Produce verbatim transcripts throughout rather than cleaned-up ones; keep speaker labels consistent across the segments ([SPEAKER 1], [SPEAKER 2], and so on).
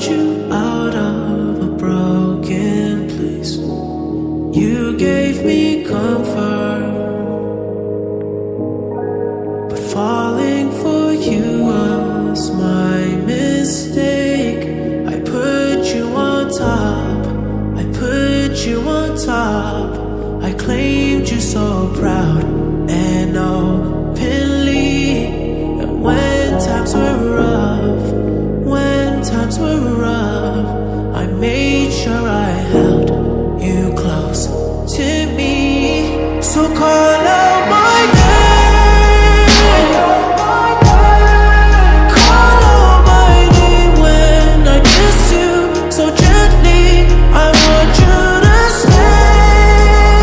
[SPEAKER 1] you out of a broken place. You gave me comfort, but falling for you was my mistake. I put you on top, I put you on top. I claimed you so proud and openly. And when times were rough, when times were rough, I made sure I held you close to me. So call out my name, call out my name when I kiss you so gently. I want you to stay,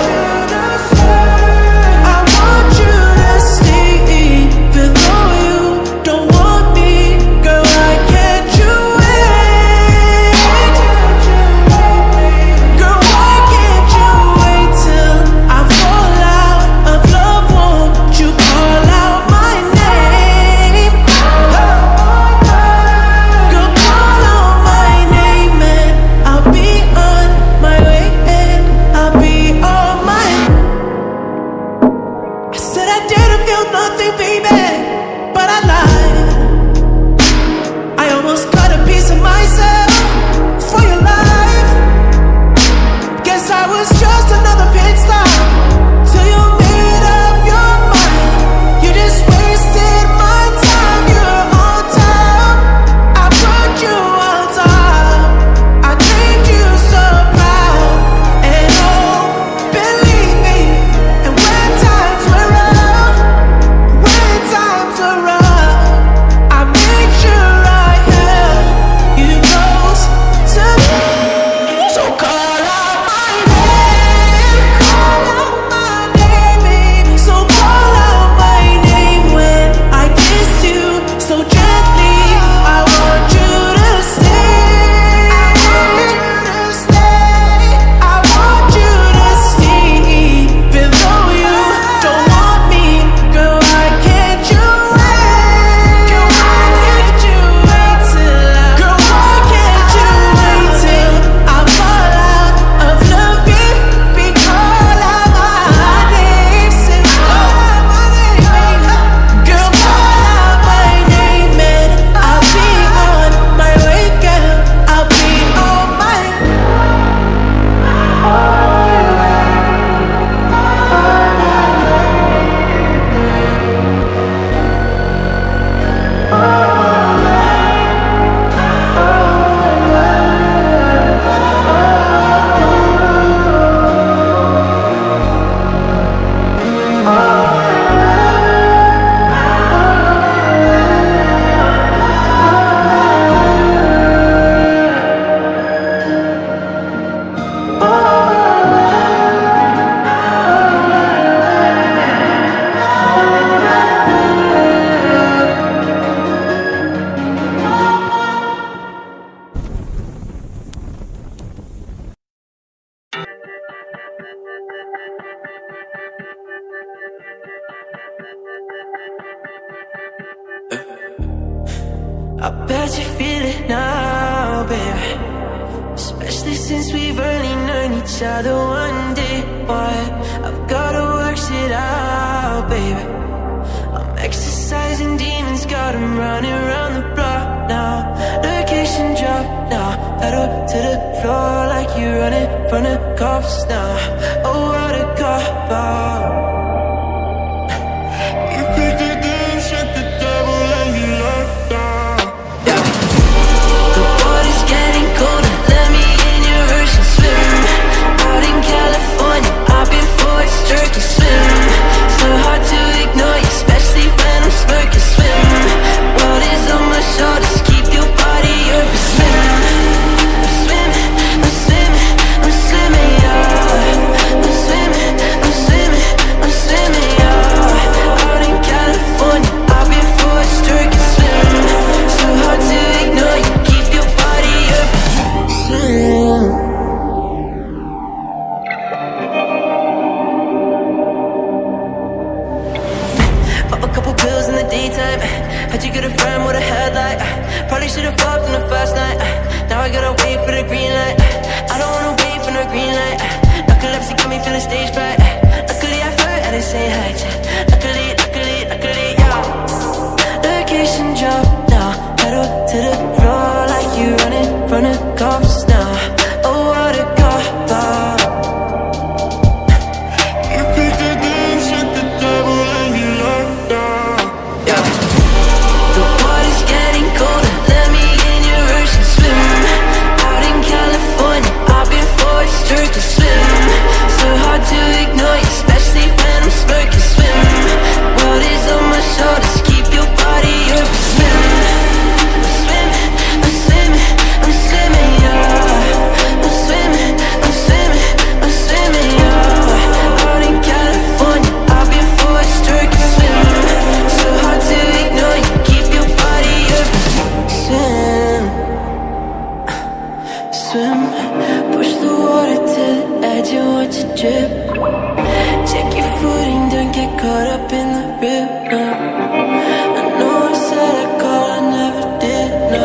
[SPEAKER 1] I want you to stay. Even though you don't want me, girl, why can't you wait? Girl, why can't you wait till I fall out of love? Won't you call out my name? Girl, call out my name and I'll be on my way and I'll be on my. I said I didn't feel nothing, baby, but I lied. I almost cut a piece of myself for your life. Guess I was just another pit stop till you made up your mind. You just wasted my time. You're on top, I put you on top. I claimed you so proud and oh, believe me. And when times were rough, when times were rough, I made sure I held you close to me. So call out my name, call out my name, baby. So call out my name when I kiss you so gently. I want you to stay, I want you to stay. Even though you don't want me, girl, why can't you wait? Girl, why can't you wait till I? Girl, why can't you wait till I fall out of love? Baby, call out my name, say call out my name. Girl, call out my name and I'll be on my way, girl. I'll be on my. I bet you feel it now, baby. Especially since we've only known each other one day. Why? I've gotta work shit out, baby. I'm exercising demons, got 'em running around the block now. Location drop now, pedal to the floor like you running from the cops now. Oh, what a cop out. You picked the game, shut the devil and you locked down. The water's getting colder, let me in your ocean swim. Out in California, I've been for a sturkey swim. So hard to ignore you, especially when I'm smirking swim. World is on my shoulders, keep your body open. Swim, I'm swimming, I'm swimming, I'm swimming, yeah. I'm swimming, I'm swimming, I'm swimming, yeah. Out in California, I've been for a sturkey swim. So hard to ignore you, keep your body open. Swim. Pop a couple pills in the daytime. How'd you get a friend with a headlight? Probably should've fucked on the first night. the stage fright. Luckily I flirt at the same height. Luckily, luckily, luckily, yeah. Location drop now, pedal to the floor like you running from the cops now. Oh, what a cop. You pick the games with the devil and you locked down. Yeah. The water's getting colder, let me in your ocean swim. Out in California, I've been forced to swim. So hard to ignore you, especially when I'm smirking. Swim, world is on my shoulders, keep your body open. Swim, I'm swimming, I'm swimming, I'm swimming, yeah. I'm swimming, I'm swimming, I'm swimming, yeah. Out in California, I've been forced to swim. So hard to ignore you, keep your body open. Swim, swim, push the water to the edge and watch it drip. Check your footing, don't get caught up in the rhythm. I know I said I'd call, I never did, no.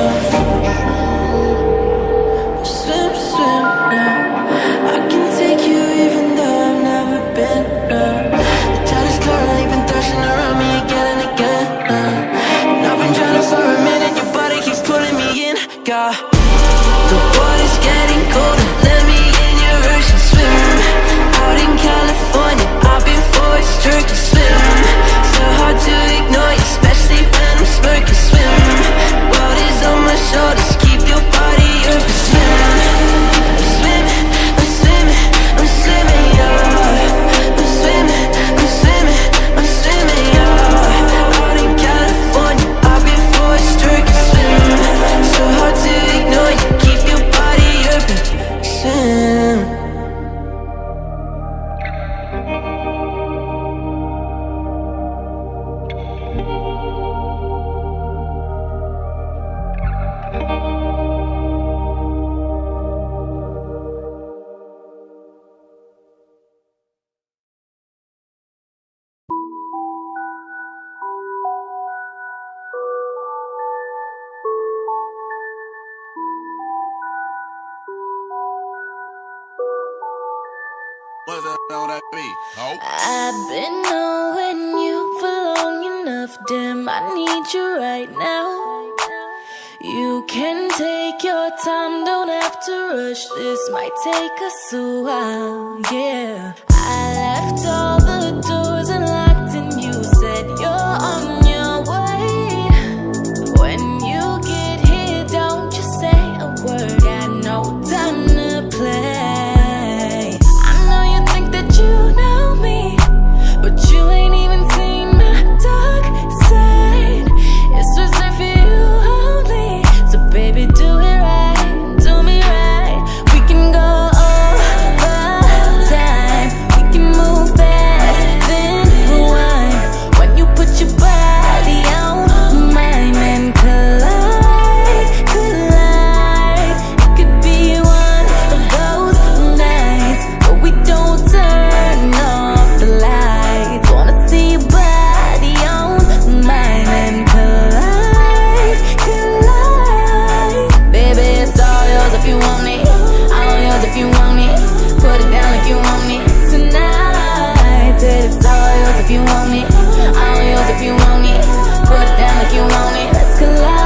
[SPEAKER 1] Swim, swim, no. I can take you even though I've never been, no. The tide is currently been thrashing around me again and again, no. And I've been drowning for a minute, your body keeps pulling me in, God. The water's getting colder, let me in your ocean swim. Out in California, I've been forced to swim. So hard to ignore you, especially when I'm smirking. Swim, world is on my shoulders, keep your body open. Swim, I'm swimming, I'm swimming, I'm swimming, yeah. I'm swimming, I'm swimming, I'm swimming, yeah. Out in California, I've been forced to swim. So hard to ignore you, keep your body open. Swim.
[SPEAKER 2] What's that on that beat? Oh.
[SPEAKER 3] I've been knowing you for long enough, damn, I need you right now. You can take your time, don't have to rush, this might take us a while, yeah. I left all the doors unlocked and you said you're on your way. When you get here, don't just say a word, got no time to play. You know me, but you ain't even seen my dark side. It's reserved for you only, so baby do it right, do me right. We can go over time, we can move fast, then rewind. When you put your body on mine and collide, collide. It could be one of those nights, but we don't turn if you want it, put it down if you want it tonight. Said it's all yours if you want it, all yours if you want it, put it down if you want it, let's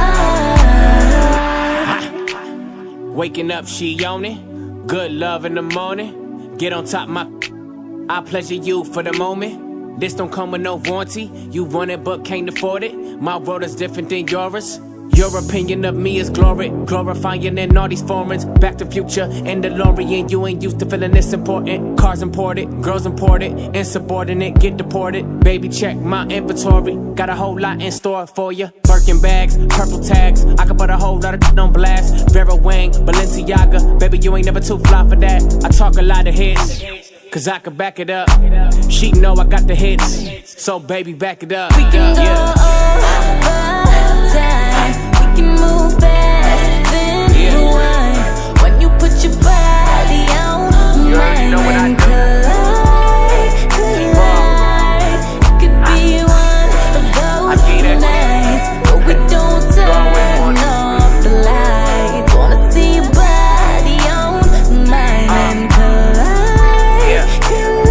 [SPEAKER 3] collide.
[SPEAKER 4] Waking up, she on it, good love in the morning. Get on top my, I pleasure you for the moment. This don't come with no warranty, you want it but can't afford it. My world is different than yours. Your opinion of me is glory, glorifying in all these foreigns. Back to Future and DeLorean, you ain't used to feeling this important. Cars imported, girls imported, insubordinate, get deported. Baby, check my inventory, got a whole lot in store for you. Birkin bags, purple tags, I could put a whole lot of shit on blast. Vera Wang, Balenciaga, baby, you ain't never too fly for that. I talk a lot of hits, cause I could back it up. She know I got the hits, so baby, back it up.
[SPEAKER 3] We can go yeah. over time, we can move fast, then yeah. rewind. When you put your body on you mine and collide, collide. It could be one of those nights, but we don't turn off the lights. Wanna see your body on mine uh. and collide, collide.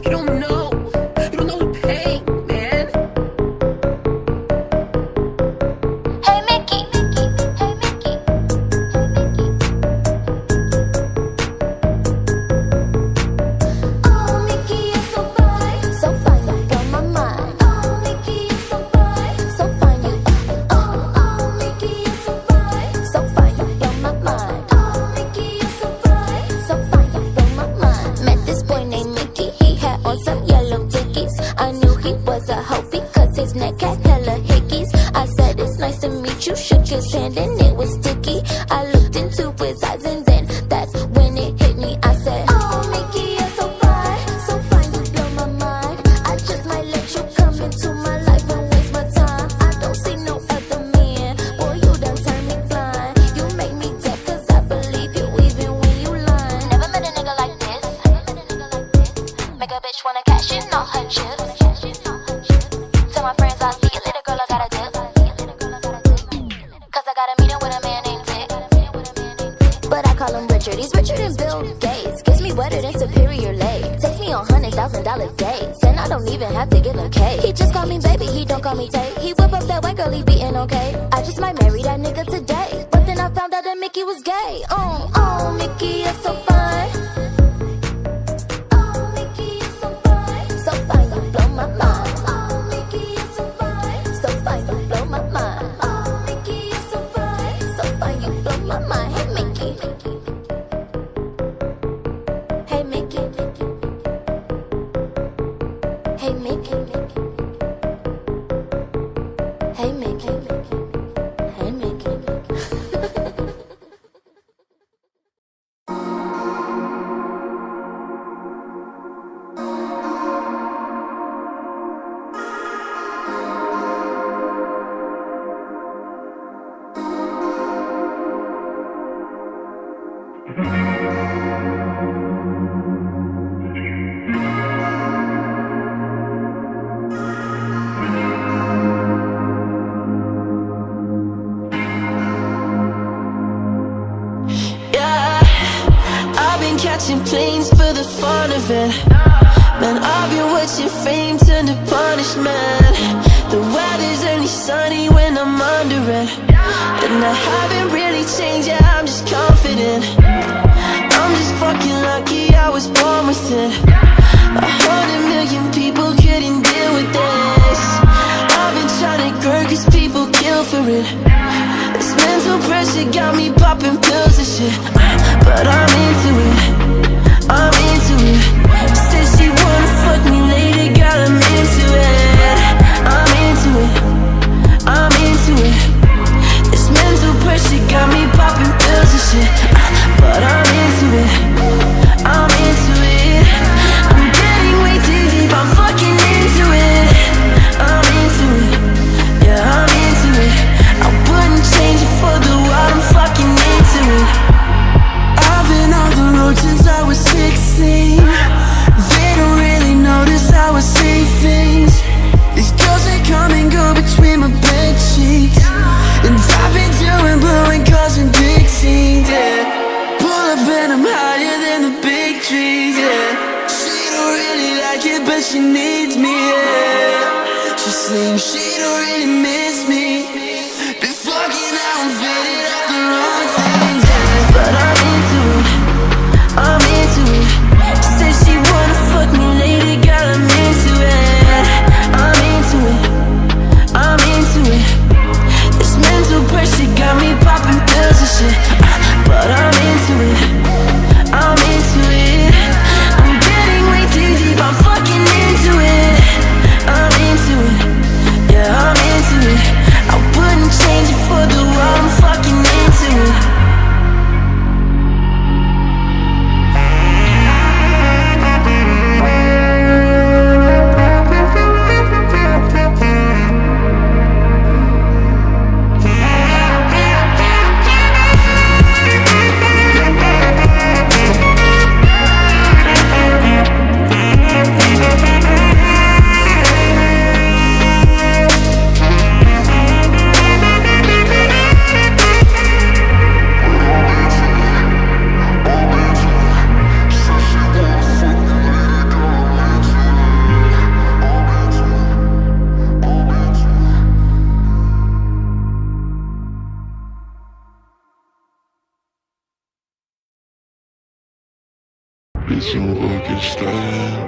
[SPEAKER 5] You don't know. You don't know the pain, man.
[SPEAKER 3] Hey Mickey, Mickey, hey Mickey, oh Mickey, you're so fine, so fine, you blow my mind. Oh Mickey, you're so fine, so fine, you. Oh oh Mickey, you're so fine, so fine, you blow my mind. Oh Mickey, you're so fine, so fine, you blow my mind. Met this boy named Mickey, he had on some yellow dickies. I knew he was a hoe because his neck had hella hickeys. I said it's nice to meet you, shook his hand and it was sticky. I looked into his eyes and then that's when it hit me. I said, oh Mickey, you're so fine, so fine, you blow my mind. I just might let you come into my life and waste my time. I don't see no other man, boy you done turned me blind. You make me deaf cause I believe you even when you lying. Never met a nigga like this, make a bitch wanna cash in all her chips. Tell my friends I'll see you later, girl, I gotta dip. Cause I got a meeting with a man named Dick. But I call him Richard, he's richer than Bill Gates. Gives me wetter than Superior Lake. Takes me on hundred thousand dollar dates. And I don't even have to give him cake. He just call me baby, he don't call me Tate. He whip up that white girl, he beatin' okay. I just might marry that nigga today. But then I found out that Mickey was gay. Oh, oh, Mickey, you're so fine. Oh, Mickey, you're so fine. So fine, you blow my mind. Oh, Mickey, you're so fine. So fine, you blow my mind. Oh, Mickey, you're so fine. So fine, you blow my mind. Hey, Mickey. Hey, Mickey. Hey, Mickey. Hey, Mickey. Hey, Mickey.
[SPEAKER 1] Catching planes for the fun of it. Man, I've been watching fame turn to punishment. The weather's only sunny when I'm under it. And I haven't really changed, yeah, I'm just confident. I'm just fucking lucky I was born with it. A hundred million people couldn't deal with this. I've been trying to grow cause people kill for it. This mental pressure got me popping pills and shit. But I'm into it, I'm into it. Said she wanna fuck me later, girl, I'm into it. I'm into it, I'm into it. This mental pressure got me popping pills and shit. But I'm into it, I'm into it. I'm getting way too deep, I'm fucking into it. I'm into it, yeah, I'm into it. I wouldn't change it for the world, I'm fucking into it. I've been on the road since I was sixteen. They don't really notice how I say things. These girls, they come and go between my bed sheets. And I've been doing blowing cars and big scenes, yeah. Pull up and I'm higher than the big trees, yeah. She don't really like it, but she needs me, yeah. She sings, she don't really miss me. Been fucking out and faded off the wrong things, yeah. But I'm into it, I'm into it. Said she wanna fuck me later, girl, I'm into it. I'm into it, I'm into it. This mental pressure got me popping pills and shit. But I'm into it, I'm into it. I'm getting way too deep, I'm fucking into it. I'm into it, yeah, I'm into it. I wouldn't
[SPEAKER 6] some fucking style.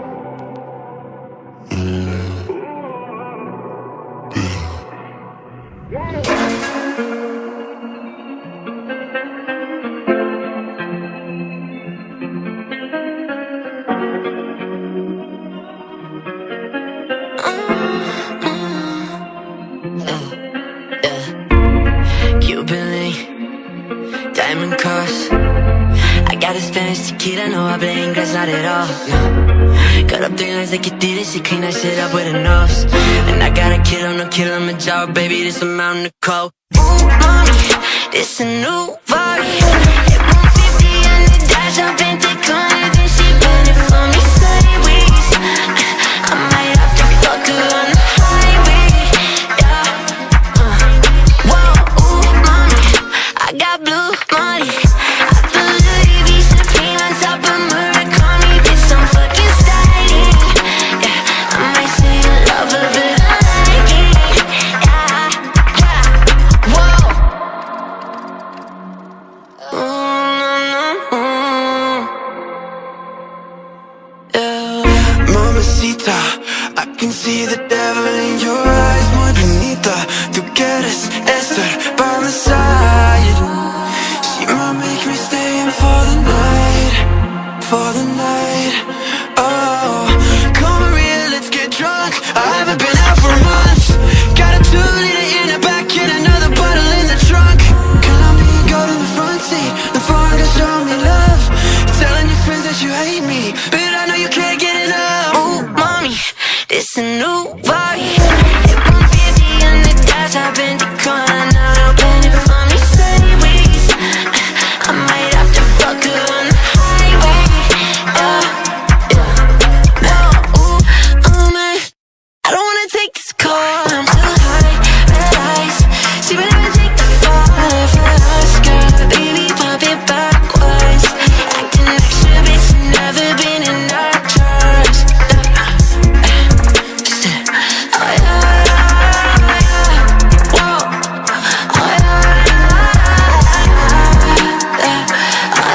[SPEAKER 7] Diamond cross. I got a Spanish tequila, no habla inglés, not at all, no. Cut up three lines like you did it, she clean that shit up with a nose. And I got a kid on no kill on my job, baby, this a mountain of coke. Ooh, mommy, this a new body. Hit one fifty on the dash, I've been declining, then she bend it for me sideways. I might have to fuck her on the highway, yeah. uh. Whoa, ooh, mommy, I got blue money. I put Louis V Supreme on top of Murakami, bitch, I'm fucking styling, yeah. I might say I love her, but I like it, yeah, yeah. Whoa. Ooh, yeah.
[SPEAKER 8] Mamacita, I can see the devil in your eyes, muy bonita. Tú quieres estar by my side. She might make me stay in for the night, for the night. Oh, come real, let's get drunk. I haven't been out for months. Got a two liter in the back and another bottle in the trunk. Colombian gold in the front seat. The foreign girl show me love, telling your friends that you hate me, but I know you can't get enough.
[SPEAKER 7] Ooh, mommy, this a new body. Hit one fifty on the dash, I've been declining, now bend it for me sideways. I might have to fuck her on the highway, yeah, yeah. Whoa, ooh, oh man, I don't wanna take this car, I'm too high, red eyes. She would never take the fall for us, girl. Baby, pop it backwards. Acting extra, bitch, you never been in our charge. Oh yeah, yeah. Whoa. Oh yeah, yeah. Oh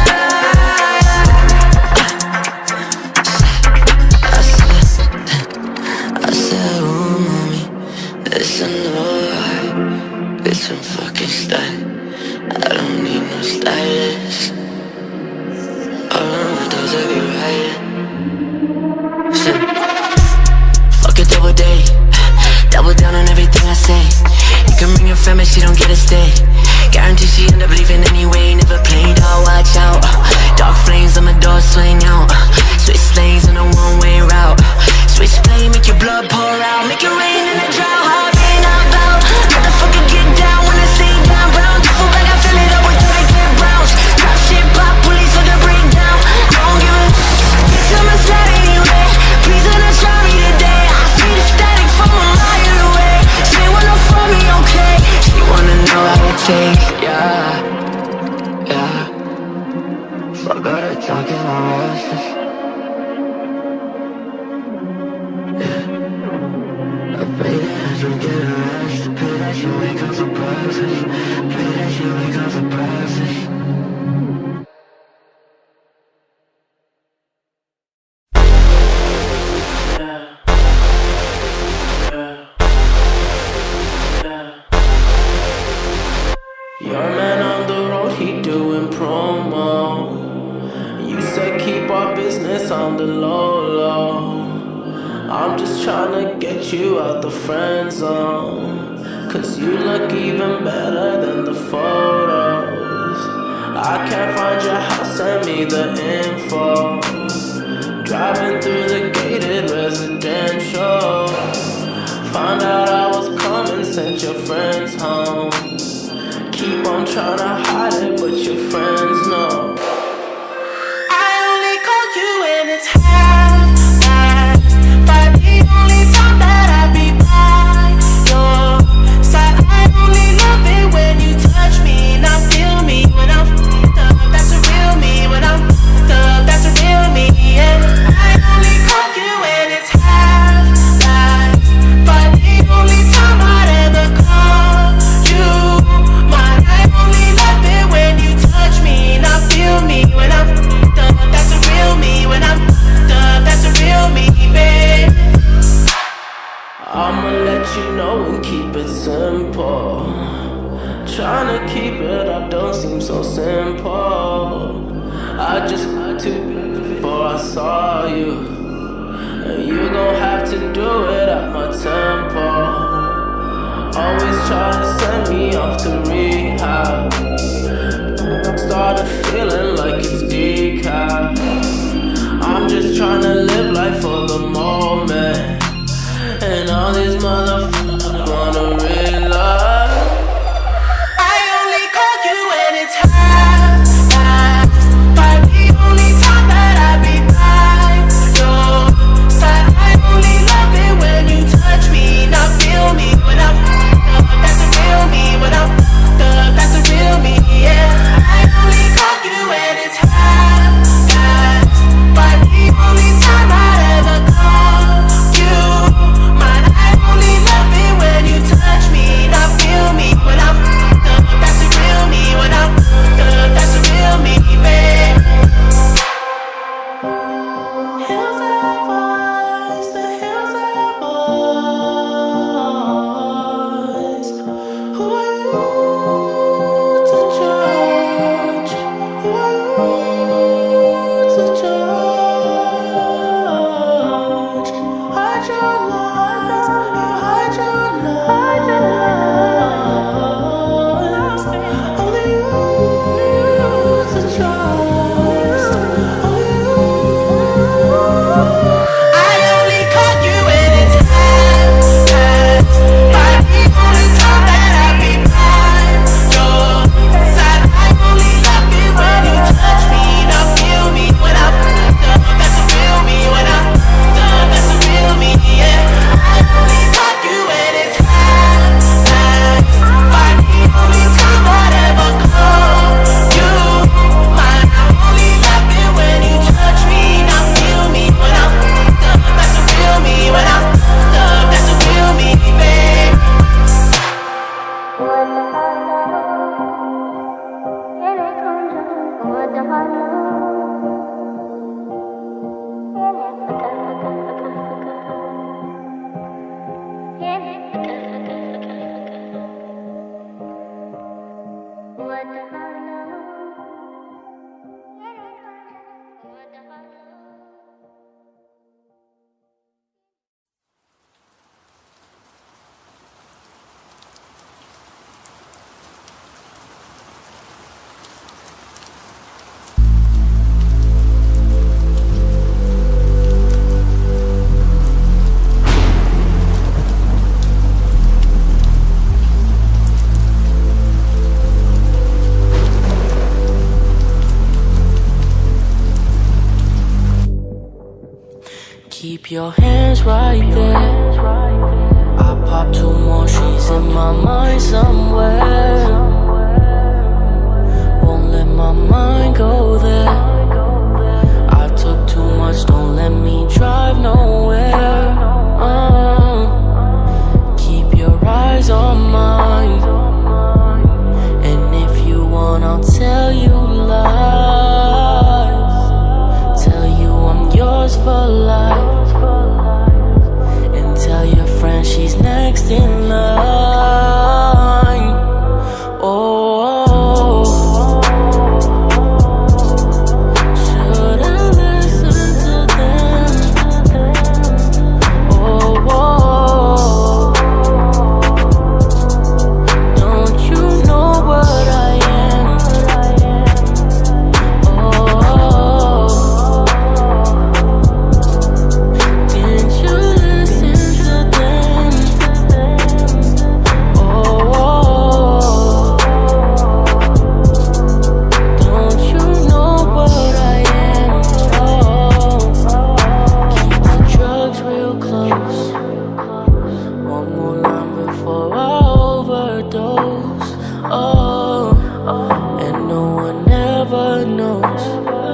[SPEAKER 7] yeah. I said, I said, ooh, mommy, listen up, bitch, I'm fucking style. I don't need no stylist. All of my dogs I be riding. Shit. Fuck a double day, double down on everything I say. You can bring your family, she don't get a stay. Guarantee she end up leaving anyway. Never played out, watch out. Dark flames on my door swing out. Switch lanes on a one-way route. Switch play, make your blood pour out. Make it rain in the drought, hard rain out loud. Motherfucker get down when I say down. Brown, duffel bag, I fill it up with thirty clear browns. Drop shit, pop, police fucking break down. I don't give a get to my side anyway. Please do not try me today. I feel the static from a mile away. She wanna for me, okay. She wanna know how it tastes, yeah, yeah. Fuck all the talking, I'm restless. I pray that you get arrested. Pray that you wake up surprises. Pray that you wake up surprises.
[SPEAKER 1] Your man on the road, he doing promo. You said keep our business on the low, low. I'm just tryna get you out the friend zone, cause you look even better than the photos. I can't find your house, send me the info. Driving through the gated residential, found out I was coming, sent your friends home. Keep on tryna hide it, but your friends know. I only call you when it's half-past, but the only time that I be by your side. I only love it when you touch me, now feel me when I'm f***ed up. That's a real me when I'm f***ed up. That's a real me, yeah. I only call you when it's half-past, but the only time I'd ever call you. I only love it when you touch me.
[SPEAKER 9] I don't seem so simple. I just had to before I saw you, and you gon' have to do it at my tempo. Always try to send me off to rehab. Started feeling like it's decaf. I'm just trying to live life for the moment, and all these motherfuckers wanna realize
[SPEAKER 1] I only call you when it's half past five. The only time that I be by your side. I only love it when you touch me, not feel me when I'm f***ed up. That's the real me when I'm f***ed up. That's the real me, yeah. I only call you when it's half past five. The only time I ever call you mine. I only love it when you touch me, not feel me when I'm f***ed up. That's the real me when I'm f***ed up. That's the real me, babe. Hills have eyes, the hills have eyes. Who are you to judge? Who are you to judge? Hide your lies, you hide your lies. Only you to trust. Only you. I only call you when it's half past five. The only time that I be by your side. I only love it when you touch me, not feel me when I'm f***ed up. That's the real me when I'm f***ed up. That's the real me, yeah. I only call you when it's half past five. The only time I'd ever call you mine. I only love it when you touch me, not feel me when I'm f***ed up. That's the real me when I'm f***ed up. That's the real me, babe.
[SPEAKER 10] Keep your hands right there. I pop two more, she's in my mind somewhere. Won't let my mind go there. I took too much, don't let me drive nowhere. uh, Keep your eyes on mine, and if you want, I'll tell you lies. Tell you I'm yours for life, and tell your friend she's next in line. Oh, should I listen to them? Oh, don't you know what I am? Oh, didn't you listen to them? Oh, don't you know what I am? Oh, keep the drugs real close. One more line before I overdose. Oh, and no one ever knows.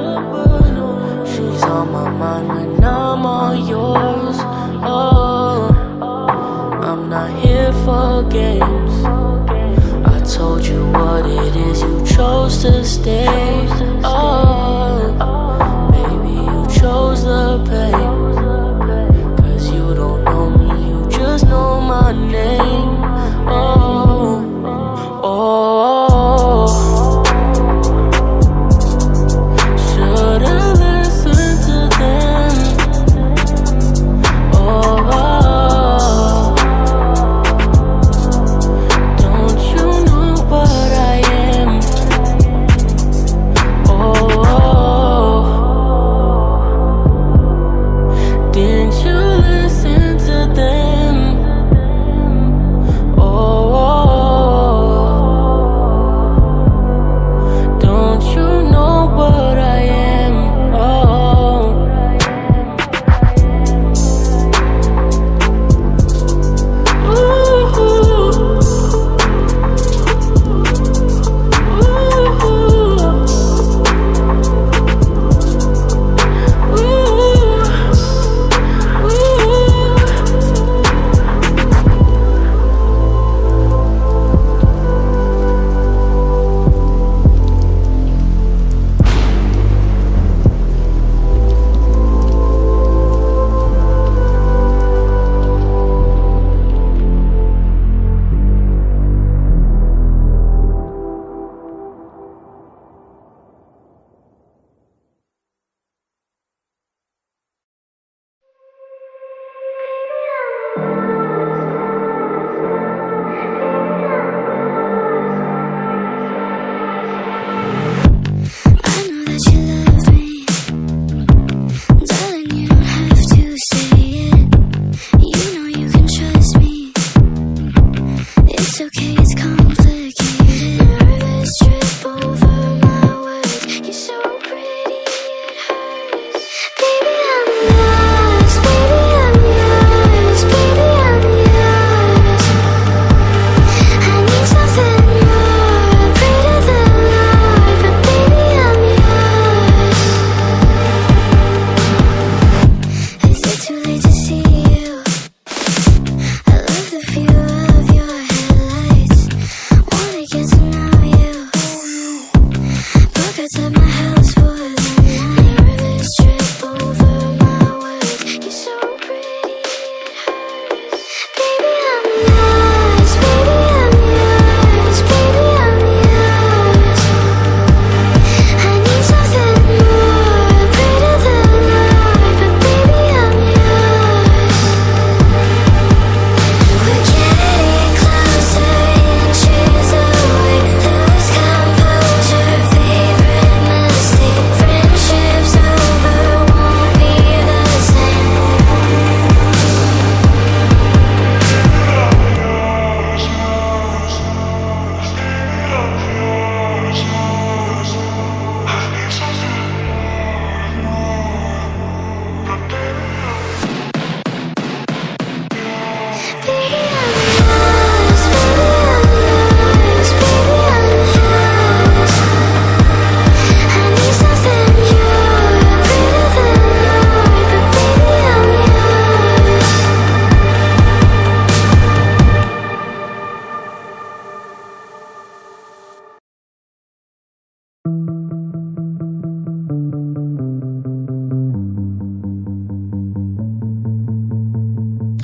[SPEAKER 10] She's on my mind when I'm all yours. Oh, I'm not here for games. I told you what it is, you chose to stay. Oh, baby, you chose the pain. Cause you don't know me, you just know my name. Oh, oh,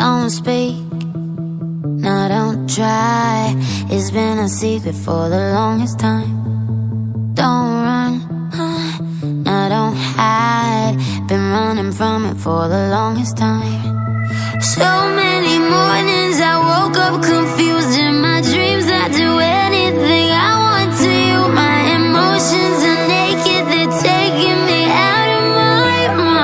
[SPEAKER 11] Don't speak, no, don't try. It's been a secret for the longest time. Don't run, no, don't hide. Been running from it for the longest time. So many mornings I woke up confused. In my dreams I do anything I want to you. My emotions are naked, they're taking me out of my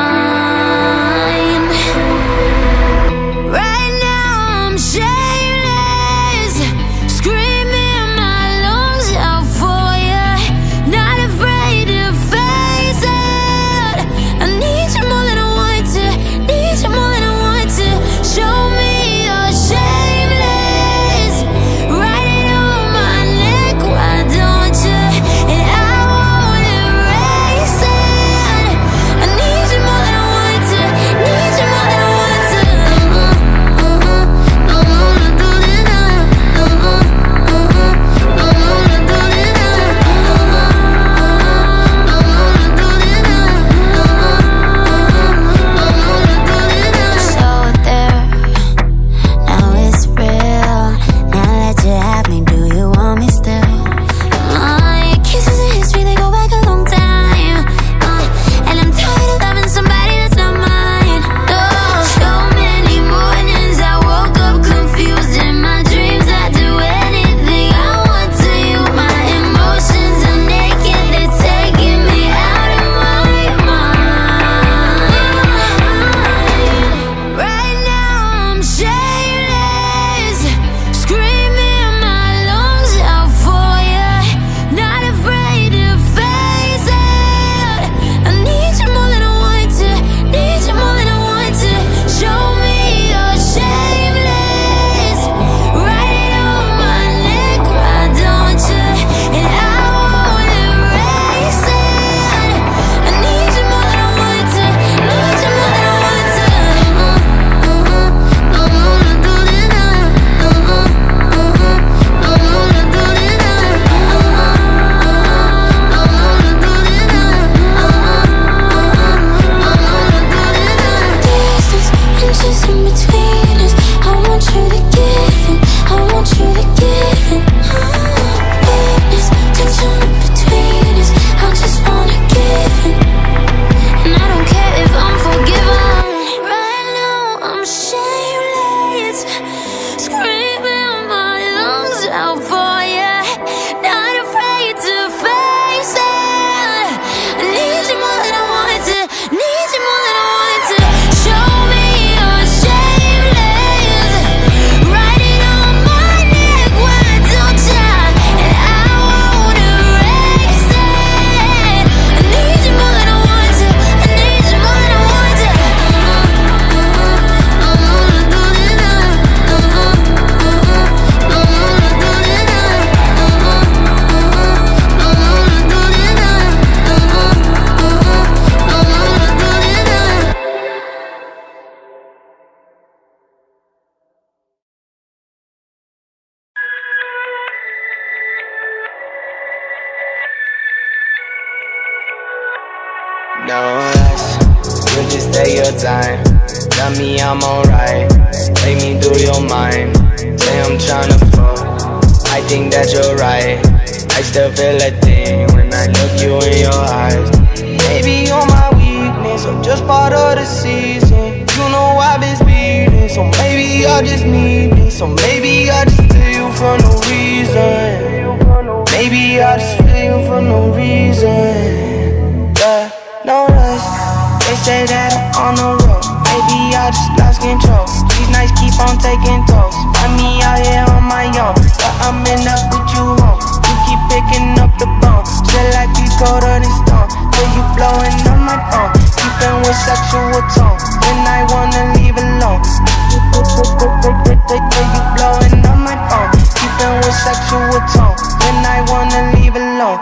[SPEAKER 11] mind. Right now I'm shameless, screaming my lungs out for you. Not afraid to face it. I need you more than I want to, need you more than I want to. Show me you're shameless. Write it on my neck, why don't you? And I won't erase it. I need you more than I want to, need you more than I want to. Uh-uh, uh-uh, don't wanna do this now. Uh-uh, uh-uh, don't wanna do this now. Uh-uh, uh-uh, don't wanna do this now. Uh-uh, uh-uh, don't wanna do this now. So there, now it's real. Now that you have me, do you want me still? My kisses and history, they go back a long time. uh, And I'm tired of loving somebody that's not mine. Oh, so many mornings I woke up confused. In my dreams I do anything I want to you. My emotions are naked, they're taking me out of my mind. Right now I'm shameless, screaming my lungs out for you. Not afraid to face it. I need you more than I want to, need you more than I want to. Show me you're shameless. Write it on my neck, why don't you? And I won't erase it. I need you more than I want to, need you more than I want to. Uh-uh, uh-uh, don't wanna do this now. Uh-uh, uh-uh, don't wanna do this now. Uh-uh, uh-uh, don't wanna do this now. Uh-uh, uh-uh, don't wanna do this now. Distance, inches in between us. I want you to give in, I want you to give in. Witness, tension in between us. I just wanna give in, and I don't care if I'm forgiven. Right now I'm shameless, screaming my lungs out for you. Not afraid to face it. I need you more than I want to, need you more than I want to. Show me you're shameless. Write it on my neck, why don't you? And I won't erase it. I need you more than I want to, I need you more than I want to. Uh-uh, uh-uh, don't wanna do this now. Uh-uh, uh-uh, don't wanna do this now. Uh-uh, uh-uh, don't wanna do this now. Uh-uh, uh-uh, don't wanna do this now.
[SPEAKER 12] No rush, you just take your time. Tell me I'm alright, take me through your mind. Say I'm tryna fuck, I think that you're right. I still feel a thing when I look you in your eyes. Maybe you're my weakness, or just part of the season. You know I've been speeding, so maybe I just need me. So maybe I just feel you for no reason. Maybe I just feel you for no reason. Yeah, no rush. They say that I'm on the road. Maybe I just lost control. These nights keep on taking tolls. Find me out here on my own, but I'm in up with you home. You keep picking up the bone, still like you colder than stone. Till you blowing on my phone, keeping with sexual tone. When I wanna leave alone, till you blowing on my phone, keeping with sexual tone. When I wanna leave alone.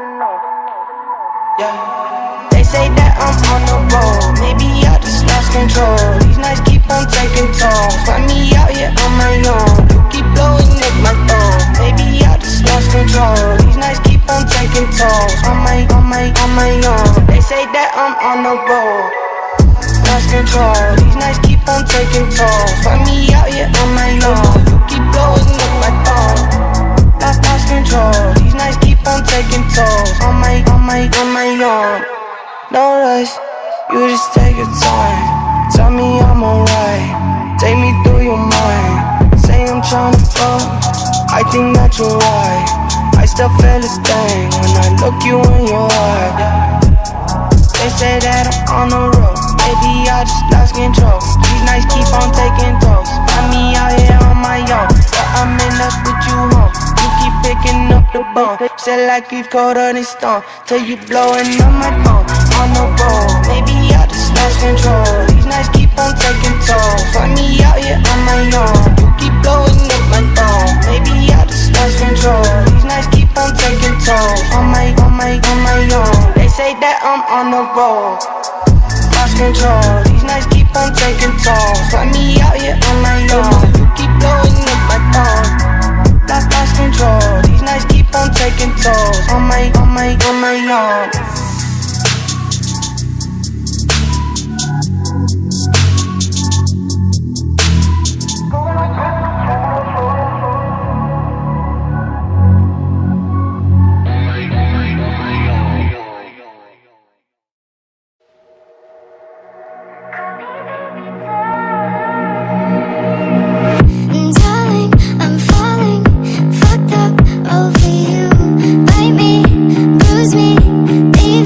[SPEAKER 12] Yeah. They say that I'm on the road, maybe I just lost control. These nights keep on taking tolls. Find me out here on my own. You keep blowing up my phone, maybe I just lost control. These nights keep on taking tolls. On my, on my, on my own. They say that I'm on the road. lost control. These nights keep on taking tolls. Find me out here on my own. You keep blowing up my phone. Lost, lost control. These nights keep on taking tolls. On my, on my, on my own. No rush, you just take your time. Tell me I'm alright. Take me through your mind. Say I'm tryna fuck, I think that you're right. I still feel the thing when I look you in your eye. They say that I'm on the road, maybe I just lost control. These nights keep on taking tolls. Find me out here on my own, but I'm in up with you home. You keep picking up the bone, say like you've colder than stone, till you blowing up my phone. On the road, maybe I just lost control. These nights keep on taking tolls. Find me out here on my own. You keep blowing up my phone, maybe I just lost control. These nights keep on taking tolls. On my, on my, on my own. They say that I'm on the road, lost control. These nights keep on taking tolls. Find me out here on my own. You keep blowing up my phone, lost, lost control. These nights keep on taking tolls. On my, on my, on my own.
[SPEAKER 11] Bite me, bruise me,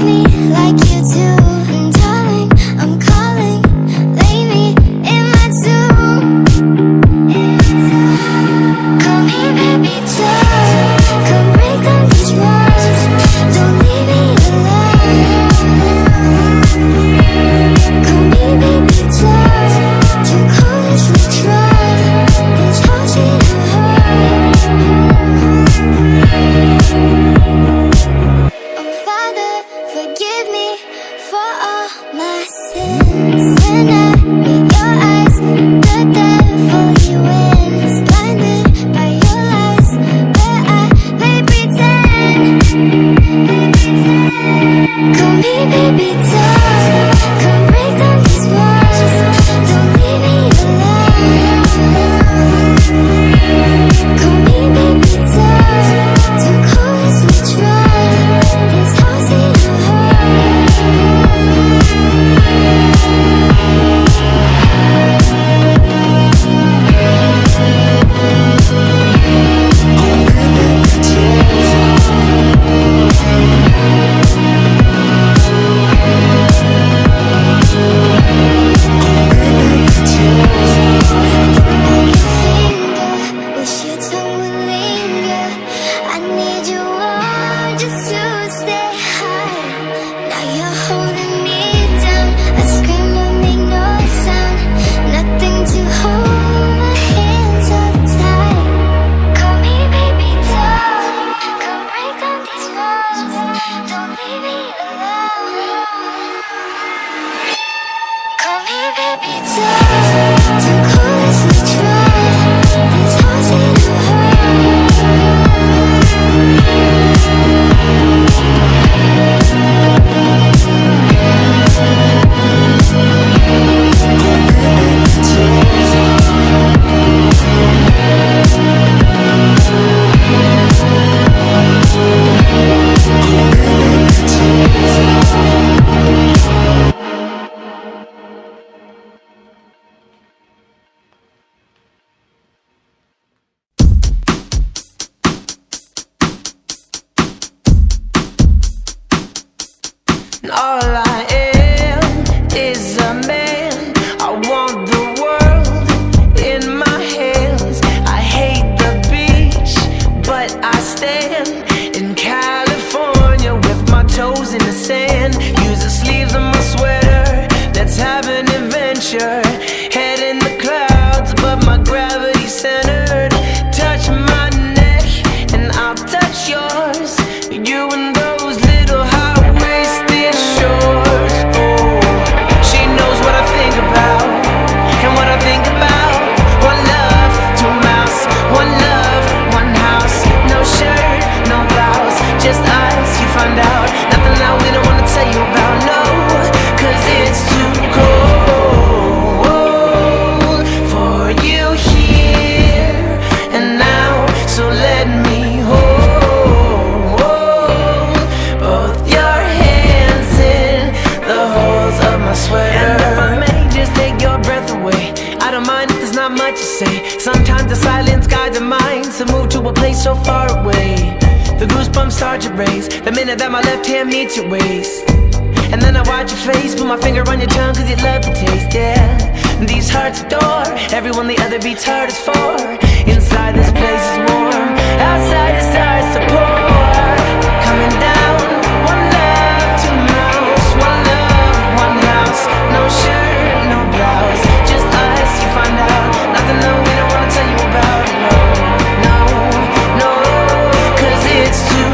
[SPEAKER 13] don't mind if there's not much to say. Sometimes the silence guides our minds to move to a place so far away. The goosebumps start to raise the minute that my left hand meets your waist. And then I watch your face, put my finger on your tongue cause you love the taste, yeah. These hearts adore everyone the other beats hardest for. Inside this place is warm, outside it starts to pour. Coming down, one love, two mouths, one love, one house. No shirt, no blouse, just us, you find out. Nothing that we don't wanna tell you about, no, no, no. Cause it's too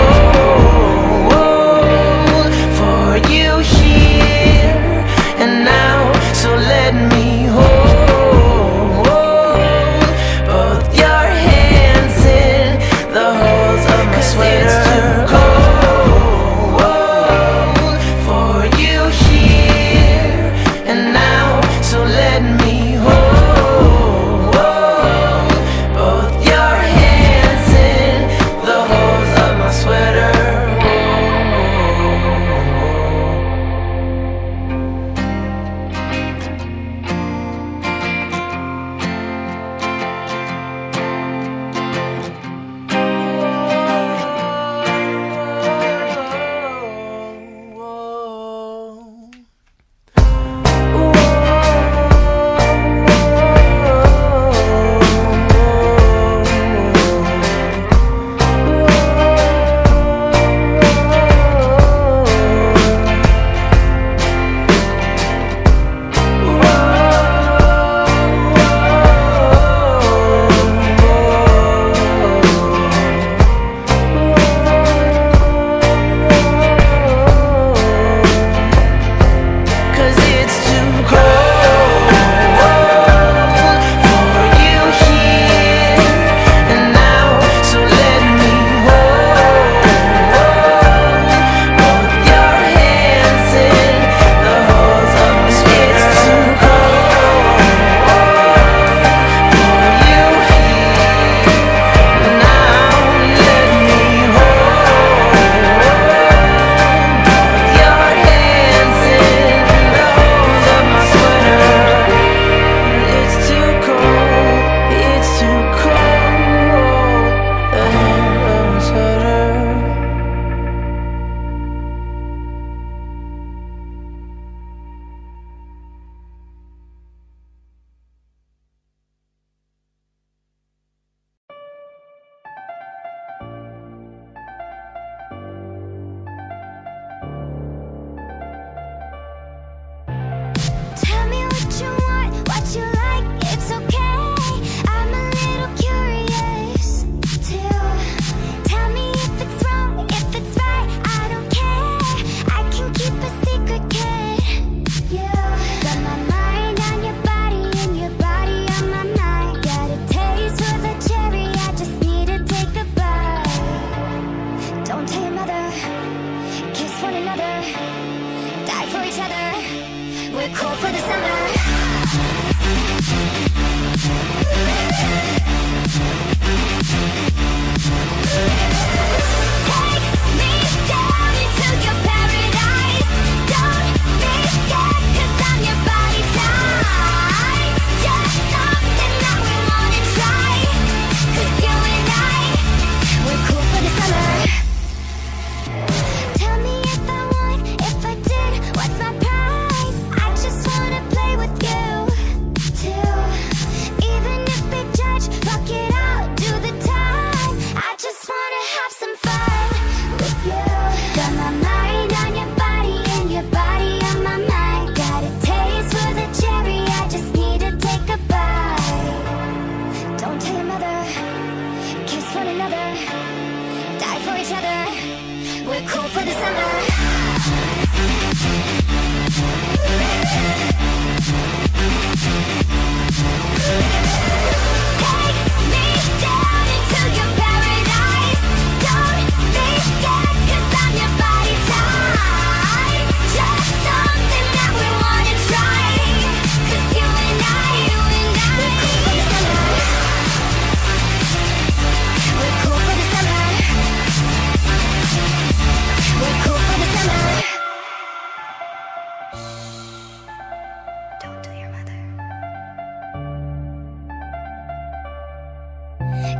[SPEAKER 13] cold for you here and now. So let me hold both your hands in the holes of my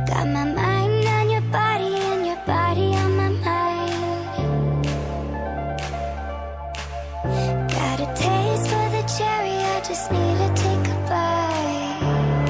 [SPEAKER 11] Got my mind on your body and your body on my mind. Got a taste for the cherry, I just need to take a bite.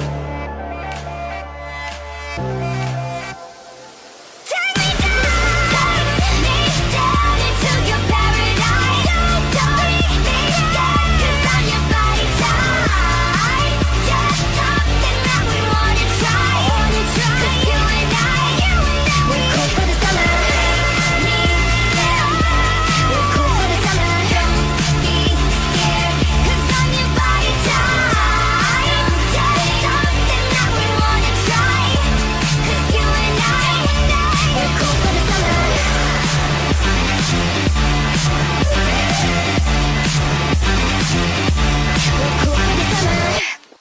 [SPEAKER 11] Take me down, take me down into your paradise. Don't make me scared, 'cause I'm your body type. Just something that we wanna try, wanna try. 'Cause you and I, we're cool for the summer. Me, yeah, we're cool for the summer. Don't be scared, 'cause I'm your body type. Just something that we wanna try. 'Cause you and I, we're cool for the summer. We're cool for the summer.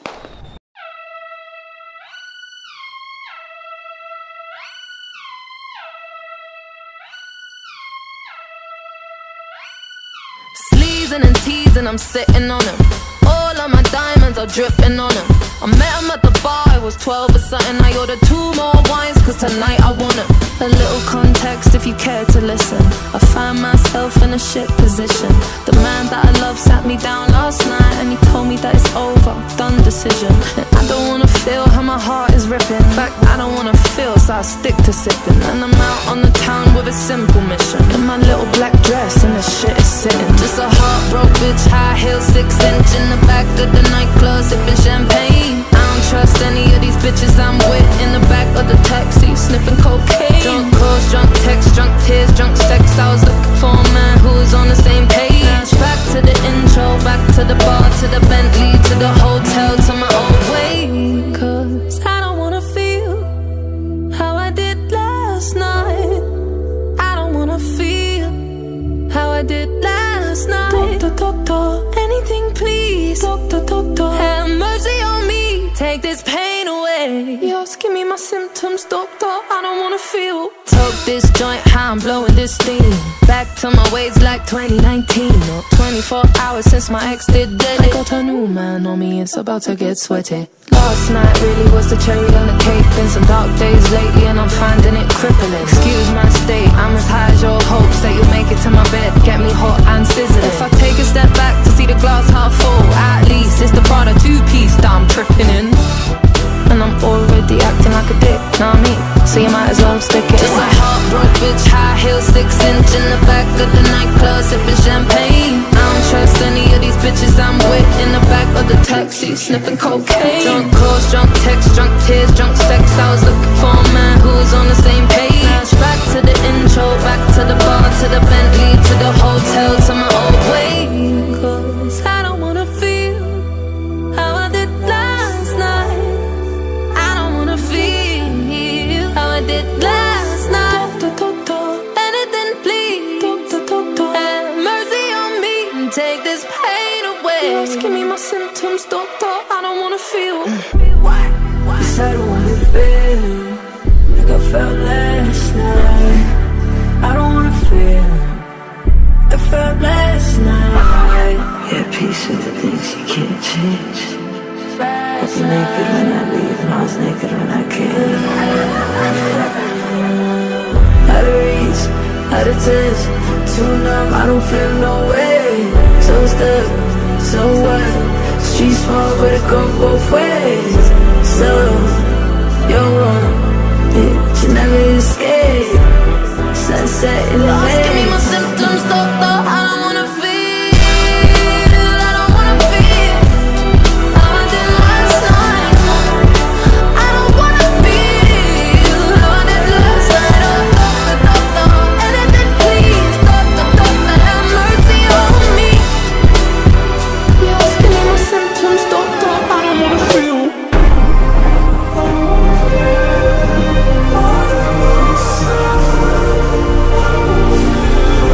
[SPEAKER 14] Sleezing and teasing, I'm sitting on him. All of my diamonds are dripping on him. I met him at the bar, I was twelve or something. I ordered two more wines, cause tonight I want him. A little context if you care to listen. I find myself in a shit position. The man that I love sat me down last night and he told me that it's over, done decision. And I don't wanna feel how my heart is ripping. In fact, I don't wanna feel, so I stick to sipping. And I'm out on the town with a simple mission. In my little black dress and the shit is sitting. Just a heartbroken bitch, high heels, six inch in the back of the nightclub, sipping champagne. I don't trust any of these bitches I'm with. In the back of the taxi, sniffing cocaine. Drunk calls, drunk texts, drunk tears, drunk sex. I was looking for a man who was on the same page. Back to the intro, back to the bar, to the Bentley, to the hotel, to my old way. Cause I don't wanna feel how I did last night. I don't wanna feel how I did last night. Doctor, doctor, anything please. Doctor, doctor, have mercy on me. Take this pain away. You're asking me my symptoms, doctor. I don't wanna feel. Took this joint, how I'm blowing this steam. Back to my ways like twenty nineteen. Or twenty-four hours since my ex did dead. I got a new man on me, it's about to get sweaty. Last night really was the cherry on the cake. Been some dark days lately and I'm finding it crippling. Excuse my state, I'm as high as your hopes that you'll make it to my bed, get me hot and sizzling. If I take a step back to see the glass half full, at least it's the Prada two-piece that I'm tripping in. And I'm already acting like a dick, know what I mean? So you might as well stick it. Just a heartbroken bitch, high heels, six inch in the back of the nightclub, sipping champagne. I don't trust any of these bitches I'm with. In the back of the taxi, sniffing cocaine. Drunk calls, drunk texts, drunk tears, drunk sex. I was looking for a man who was on the same page. Back to the intro, back to the bar, to the Bentley, to the hotel, to my old way. Cause I don't wanna feel how I did last night. I don't wanna feel how I did last night. Doctor, doctor, anything please. Doctor, doctor, have mercy on me and take this pain away. You're asking me my symptoms, doctor. I don't wanna feel. What?
[SPEAKER 15] Yes, I don't wanna feel like I felt last night. I don't wanna feel like I felt last night. Yeah, peace with the things you can't change. I was naked when I leave and I was naked when I came. Out of reach, out of touch, too numb, I don't feel no way. So stuck, so what? Street small but it go both ways. So, you're wrong, yeah, you never escape. Sunset in the way.
[SPEAKER 14] Give me my symptoms, doctor, I don't wanna feel.
[SPEAKER 15] I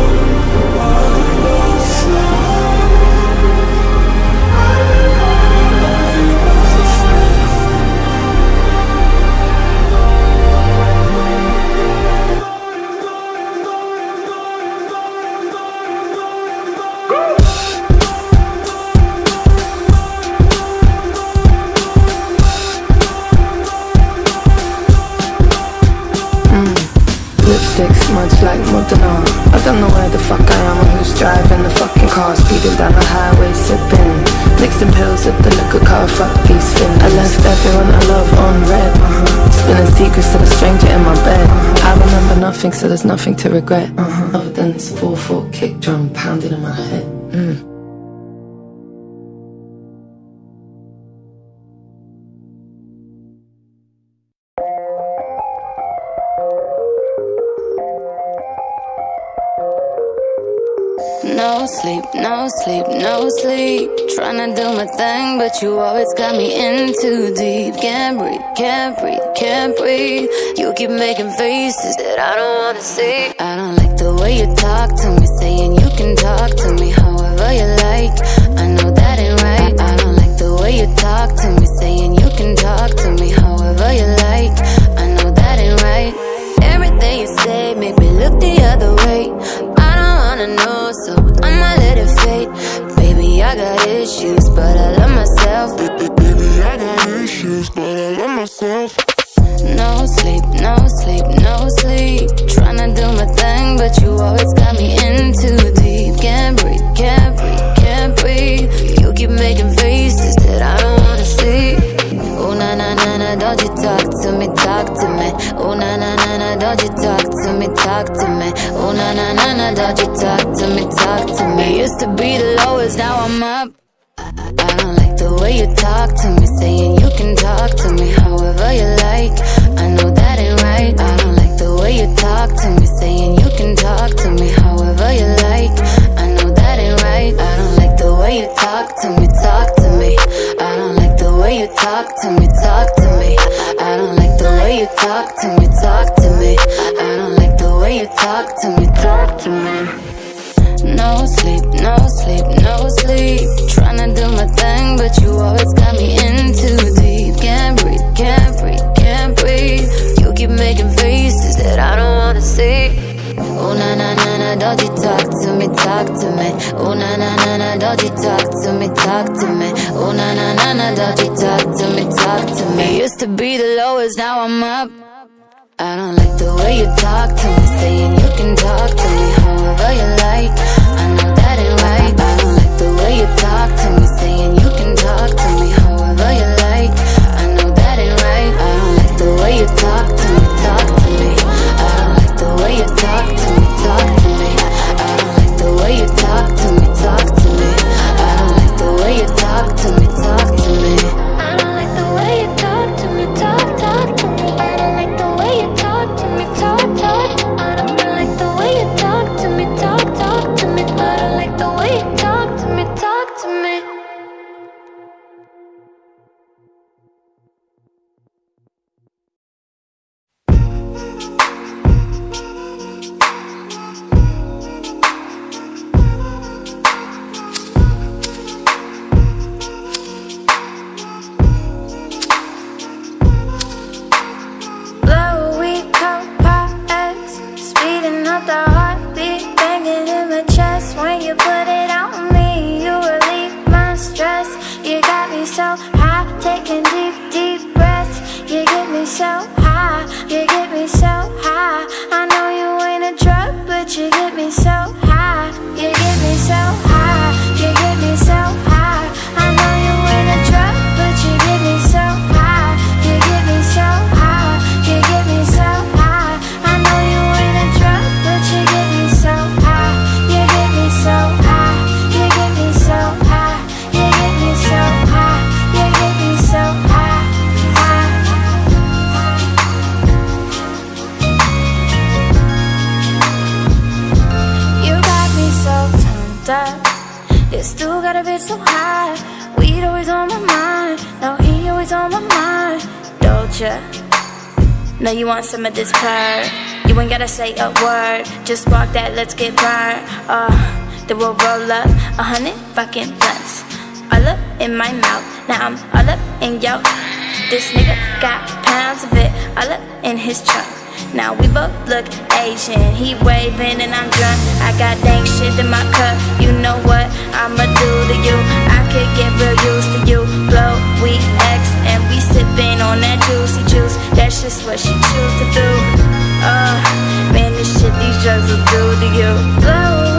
[SPEAKER 15] much like Modena. I don't know where the fuck I am or who's driving the fucking car, speeding down the highway, sipping, mixing pills at the liquor car. Fuck these feelings. I left everyone I love on red. Uh-huh. Spilling secrets to the stranger in my bed. Uh-huh. I remember nothing, so there's nothing to regret. Uh-huh. Other than this four four kick drum pounding in my head. Mm.
[SPEAKER 3] No sleep, no sleep, no sleep. Tryna do my thing, but you always got me in too deep. Can't breathe, can't breathe, can't breathe. You keep making faces that I don't wanna see. I don't like the way you talk to me, saying you can talk to me however you like. I know that ain't right. I, I don't like the way you talk to me, saying you can talk to me however you like. I know that ain't right. Everything you say make me look the other way. I don't wanna know, so I'ma let it fade. Baby, I got issues, but I love myself. Baby, I got issues, but I love myself. No sleep, no sleep, no sleep. Tryna do my thing, but you always got me in too deep. Can't breathe, can't breathe, can't breathe. You keep making faces that I don't wanna see. Oh na na na na, don't you talk to me, talk to me. Oh na na na na, don't you talk to me, talk to me. Oh na na na na, don't you talk to me, talk to me. Used to be the lowest, now I'm up. I don't like the way you talk to me, saying you can talk to me however you like. I know that ain't right. I don't like the way you talk to me, saying you can talk to me however you like. I know that ain't right. I don't like the way you talk to me, talk to me. I don't like the way you talk to me, talk to me. I don't like the way you talk to me, talk to me. I don't like the way you talk to me, talk to me. No sleep, no sleep, no sleep. Tryna do my thing, but you always got me in too deep. Can't breathe, can't breathe, can't breathe. You keep making faces that I don't wanna see. Oh na na na na, don't you talk to me, talk to me. Oh na na na na, don't you talk to me, talk to me. Oh na na na na, don't you talk to me, talk to me. Used to be the lowest, now I'm up. I don't like the way you talk to me, saying you can talk to me however you like. I know that ain't right. I don't like the way you talk to me, saying you can talk to me however you like. I know that ain't right. I don't like the way you talk to me, talk to me. I don't like the way you talk to me, talk to me. I don't like the way you talk to me, talk to me. I don't like the way you talk to me, talk to me.
[SPEAKER 11] I don't like the way you talk to me, talk, talk to me. I don't like the way you talk to me, talk, talk. I don't like the way you talk to me, talk, talk to me. I don't like the way you talk to me, talk to me.
[SPEAKER 15] Blow, we co-pop X, speeding up the heartbeat, banging in my chest. When you put it on me, you relieve my stress. You got me so high, taking deep, deep breaths. You get me so high, you get me so high. I know you ain't a drug, but you get me so high. You get me so high, you get me so high. I know you ain't a drug, but you get me so high. You get me so high, you get me so high. I know you ain't a drug, but you get me so high. You get me so high, you get me so high. You get me so high, you get me so high, high. You got me so turned up. You still got a bit so high. Weed always on my mind. No, he always on my mind. Dolce. Know you want some of this purr. You ain't gotta say a word. Just spark that, let's get burned. Uh, then we'll roll up a hundred fucking blunts. All up in my mouth. Now I'm all up in yo. This nigga got pounds of it. All up in his trunk. Now we both look Asian. He waving and I'm drunk. I got dank shit in my cup. You know what I'ma do to you? I could get real used to you. Blow, we X, and we sipping on that juicy juice. That's just what she choose to do. Uh, man, this shit these drugs will do to you. Blow